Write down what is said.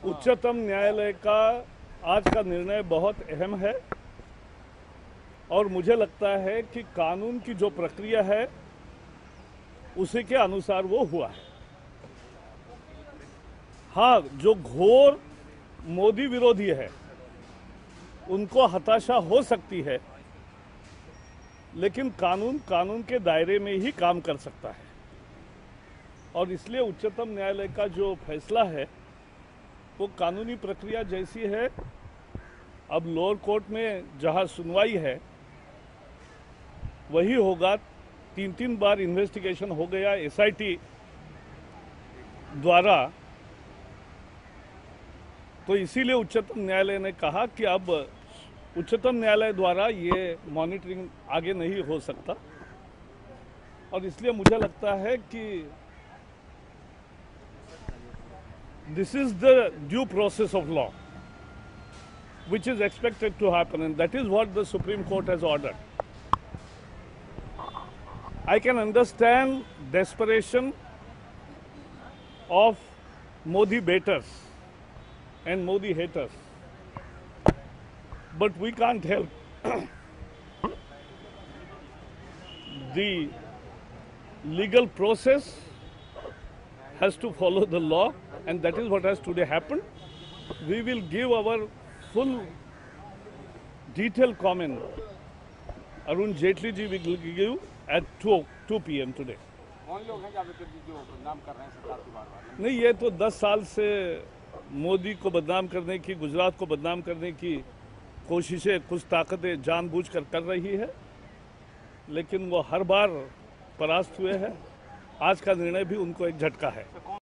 उच्चतम न्यायालय का आज का निर्णय बहुत अहम है और मुझे लगता है कि कानून की जो प्रक्रिया है उसी के अनुसार वो हुआ है। हाँ, जो घोर मोदी विरोधी है उनको हताशा हो सकती है, लेकिन कानून के दायरे में ही काम कर सकता है और इसलिए उच्चतम न्यायालय का जो फैसला है वो कानूनी प्रक्रिया जैसी है। अब लोअर कोर्ट में जहां सुनवाई है वही होगा। 3 बार इन्वेस्टिगेशन हो गया एसआईटी द्वारा, तो इसीलिए उच्चतम न्यायालय ने कहा कि अब उच्चतम न्यायालय द्वारा ये मॉनिटरिंग आगे नहीं हो सकता और इसलिए मुझे लगता है कि this is the due process of law which is expected to happen, and that is what the Supreme Court has ordered. I can understand desperation of Modi baiters and Modi haters, but we can't help. The legal process has to follow the law, and that is what has today happened. We will give our full detailed comment. Arun Jaitley ji will give at 2 p.m. today. कौन लोग हैं जावेदकर जी जो बदनाम कर रहे हैं सरकार की बार-बार? नहीं, ये तो 10 साल से मोदी को बदनाम करने की, गुजरात को बदनाम करने की कोशिशें कुछ ताकतें जानबूझकर कर रही है, लेकिन वो हर बार परास्त हुए हैं। आज का निर्णय भी उनको एक झटका है।